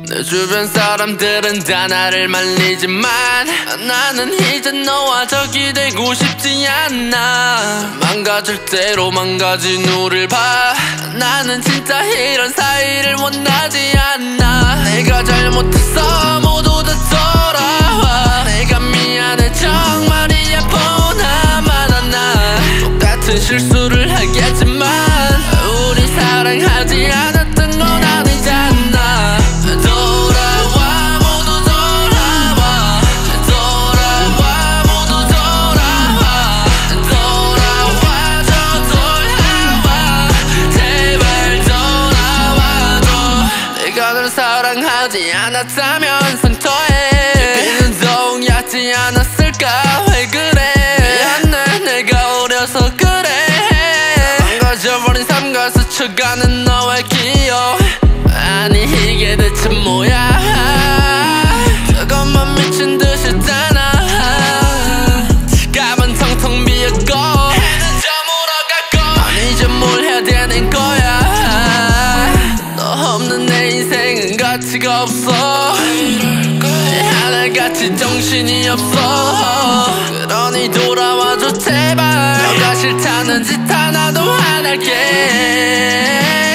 내 주변 사람들은 다 나를 말리지만 나는 이제 너와 적이 되고 싶지 않아. 망가질 대로 망가진 우릴 봐. 나는 진짜 이런 사이를 원하지 않아. 내가 잘못했어 모두 다 돌아와. 내가 미안해 정말이야 보나마나 나 똑같은 실수를 하겠지만 우리 사랑하지 않았던 건 아니잖아. 돌아와 모두 돌아와. 돌아와 모두 돌아와. 돌아와줘 돌아와. 제발 돌아와줘. 내가 널 사랑하지 않았다면 상처에 깊이는 동하지 않았을까. 왜 그래 미안해 내가 어려서 그래. 망가져버린 삶과 스쳐가는 너의 기억. 아니 이게 대체 뭐야. 저것만 미친 듯이 따나. 지갑은 텅텅 비었고 해는 저물어 갔고. 난 이제 뭘 해야 되는 거야. 너 없는 내 인생은 가치가 없어. 이제 하나같이 정신이 없어. 그러니 돌아와줘 제발. 너가 싫다는 짓 하나도 안 할게.